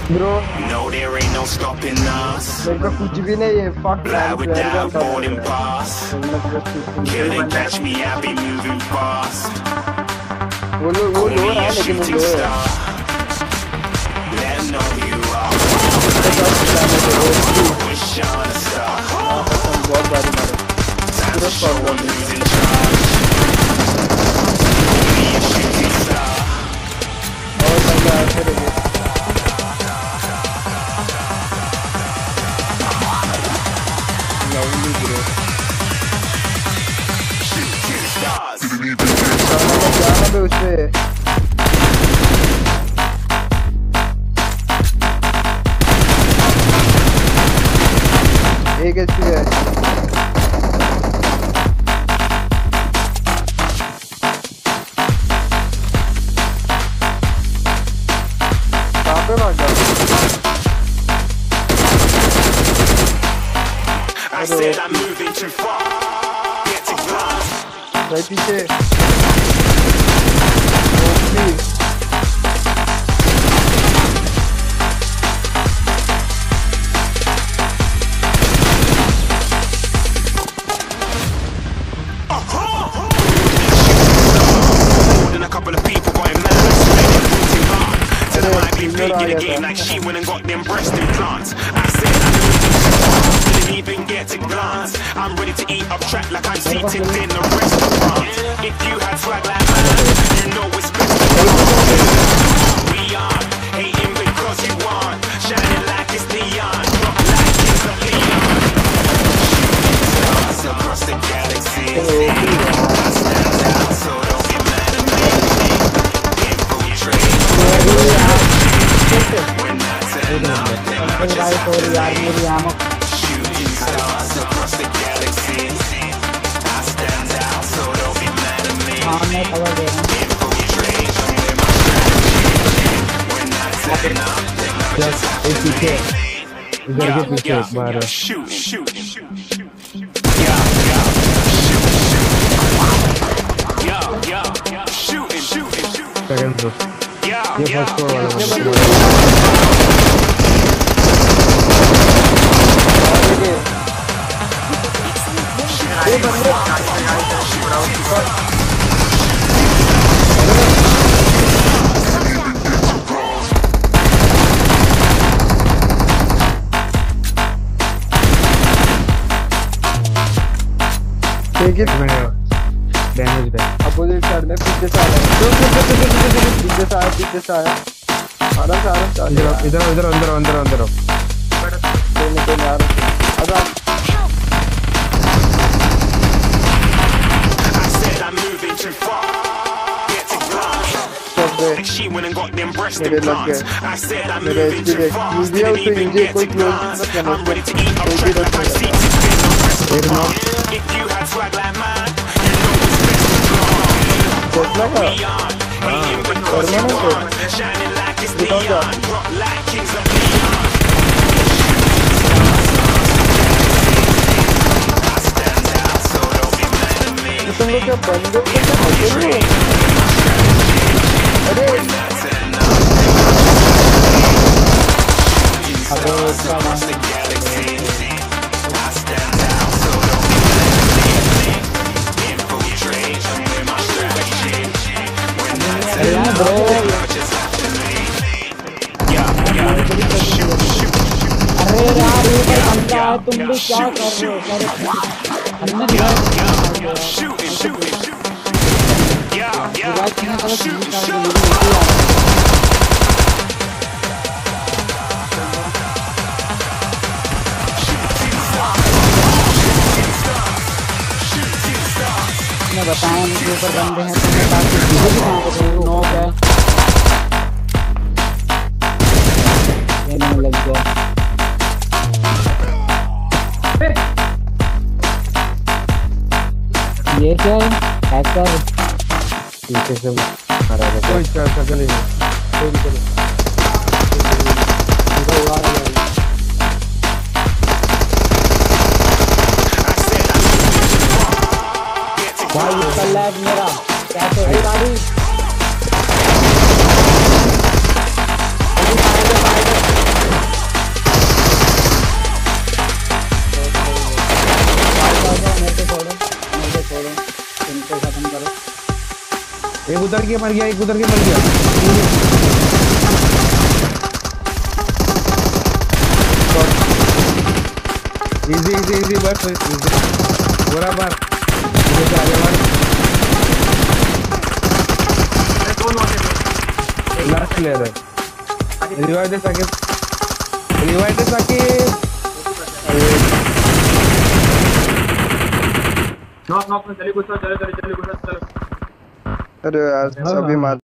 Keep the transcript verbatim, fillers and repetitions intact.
Bro, no, there ain't no stopping us. मेरे को कुछ भी नहीं है. Fuck. Fly without boarding pass. Couldn't catch me, I be moving fast. वो लोग वो लोग हैं लेकिन वो लोग हैं. Let them know you are. Wish on a star. बहुत बारी मारे. Time to show I'm losing charge. Be a shooting star. और मजा आता है. Lovely bro. Shooting stars. जाना भी उससे. एक एचपी है. कहाँ पे भाग गया? I said I'm moving too far. Get to glass. भाई पीछे. Get a game like she went and got them breast implants. I said I didn't even get to glance. I'm ready to eat up track like I'm seated in a restaurant. If you had swag like mine, you know it's best to we are hating because you want, shining like it's neon, not like it's a Leon. Shooting stars across the galaxy. I stand out, so don't get mad at me. Infiltrate. When I tell nothing, I just shooting stars across the galaxy. I stand out, so don't be mad at me. Infiltrate, I'm with my strategy. When I tell nothing, I just yeah, yeah, shoot, shoot, shoot, yeah, yeah, shoot, shoot, yeah, yeah, shooting, shooting, shooting. Yeah, yeah, yeah, shoot. Take it. Damage there. Opposite side में पीछे से आया. पीछे से आया, पीछे से आया. आराम से आराम से. इधर इधर अंदर अंदर अंदर. कोई कोई आ रहा. आजा. I said I'm moving too far. Get to glass. Like she went and got them breast implants. I said I'm moving too far. Didn't even get to glance. I'm ready to eat up track like I'm seated in a restaurant. If you had swag like mine, you know it's best to draw. We are hating because you want, shining like it's neon, rock like kings of Leon. I stand out, so don't be mad at me. Infiltrate, when I tell nothing, stars across the galaxy. I stand out, so don't be mad at me. Infiltrate, I'm with my strategy. When I tell nothing, I just have to leave. Yeah, yeah, shoot, shoot, shoot. अरे यार ये बंदा है, तुम भी क्या कर रहे हो? Yeah, yeah, shooting, shooting, yeah, yeah, shoot, shoot. मैं बताया मुझे ऊपर बंदे हैं, तुमने बाकी चीजें भी कहाँ पर हो? नॉक है, ये नहीं लग गया. ये क्या है? हैकर पीछे से मारा गया. कोई चांस नहीं है. कोई भी चलो. इधर उड़ा रहा है. भाई इसका लैग मेरा कैसे है गाड़ी? एक उधर के मर गया, एक उधर के मर गया। इजी इजी इजी बस पूरा बार लास्ट प्लेयर है। रिवाइव दे साकिब, रिवाइव दे साकिब। नॉक नॉक में चली गुस्सा, चलो चलो चलो गुस्सा चलो। अरे यार सभी मार